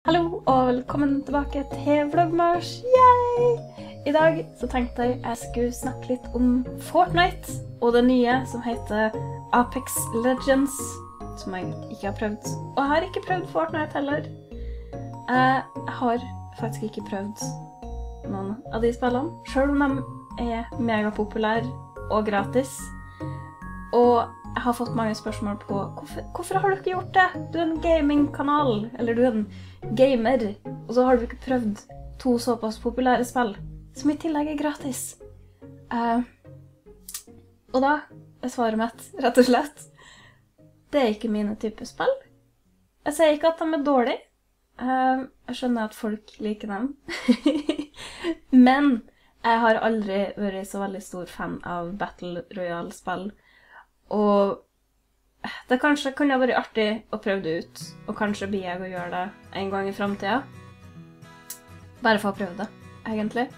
Hallo og velkommen tilbake til Vlogmars. Yay! I dag så tenkte jeg skulle snakke litt om Fortnite og det nye som heter Apex Legends, som jeg ikke har prøvd. Og jeg har ikke prøvd Fortnite heller. Jeg har faktisk ikke prøvd noen av de spillene, selv om de er megapopulære og gratis. Og jeg har fått mange spørsmål på hvorfor har du ikke gjort det? Du er en gaming-kanal, eller du er en gamer, og så har du ikke prøvd to såpass populære spill, som i tillegg er gratis. Og da er svaret mitt, rett og slett, det er ikke mine type spill. Jeg sier ikke at de er dårlige. Jeg skjønner at folk liker dem. Men jeg har aldri vært så veldig stor fan av Battle Royale-spill. Og det kanskje kunne vært artig å prøve det ut, og kanskje blir jeg å gjøre det en gang i fremtiden. Bare for å prøve det, egentlig.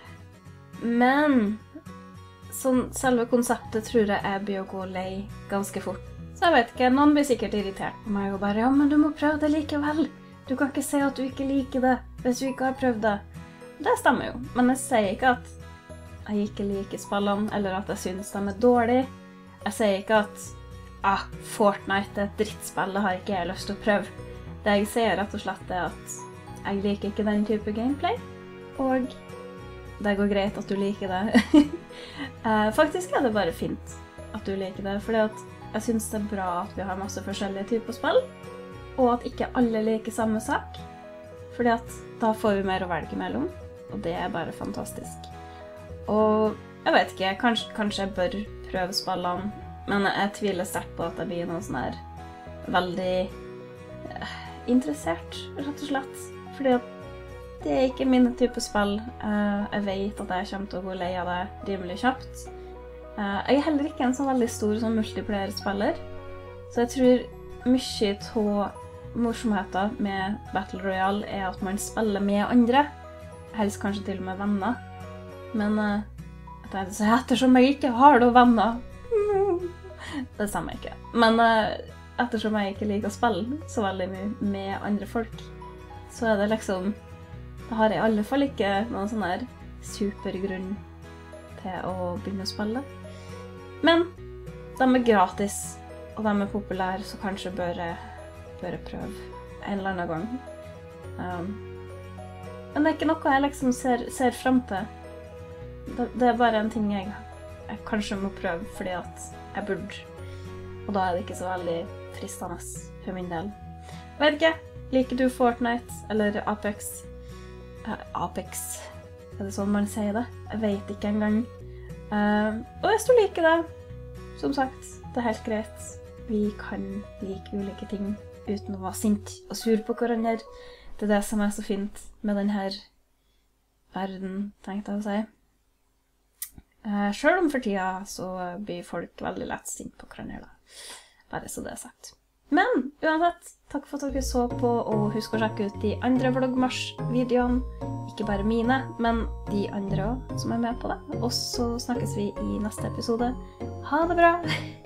Men sånn, selve konseptet tror jeg blir å gå lei ganske fort. Så jeg vet ikke, noen blir sikkert irritert på meg og bare, ja, men du må prøve det likevel. Du kan ikke si at du ikke liker det hvis du ikke har prøvd det. Det stemmer jo, men jeg sier ikke at jeg ikke liker spillene, eller at jeg synes de er dårlige. Jeg sier ikke at Fortnite er et drittspill, det har ikke jeg lyst til å prøve. Det jeg sier rett og slett er at jeg liker ikke den type gameplay, og det går greit at du liker det. Faktisk er det bare fint at du liker det, fordi at jeg synes det er bra at vi har masse forskjellige typer spill, og at ikke alle liker samme sak, fordi at da får vi mer å velge mellom, og det er bare fantastisk. Og jeg vet ikke, kanskje jeg bør prøve spillene, men jeg tviler sterkt på at jeg blir noe sånn her veldig interessert, rett og slett. Fordi at det er ikke min type spill. Jeg vet at jeg kommer til å gå lei av det rimelig kjapt. Jeg er heller ikke en sånn veldig stor sånn multiplayer-spiller, så jeg tror mye av morsomheten med Battle Royale er at man spiller med andre, helst kanskje til og med venner. Men jeg tenkte så ettersom jeg ikke har noen venner, det stemmer ikke. Men ettersom jeg ikke liker å spille så veldig mye med andre folk, så er det liksom, da har jeg i alle fall ikke noen sånn her supergrunn til å begynne å spille. Men de er gratis, og de er populære, så kanskje bør jeg prøve en eller annen gang. Men det er ikke noe jeg liksom ser frem til. Det er bare en ting jeg kanskje må prøve fordi at jeg burde. Og da er det ikke så veldig fristende for min del. Jeg vet ikke, liker du Fortnite eller Apex? Apex, er det sånn man sier det? Jeg vet ikke engang. Og hvis du liker det, som sagt, det er helt greit. Vi kan like ulike ting uten å være sint og sur på hverandre. Det er det som er så fint med denne verden, tenkte jeg å si. Selv om for tida så blir folk veldig lett sint på hverandre da. Bare så det er sagt. Men uansett, takk for at dere så på, og husk å sjekke ut de andre Vlogmars-videoene. Ikke bare mine, men de andre også som er med på det. Og så snakkes vi i neste episode. Ha det bra!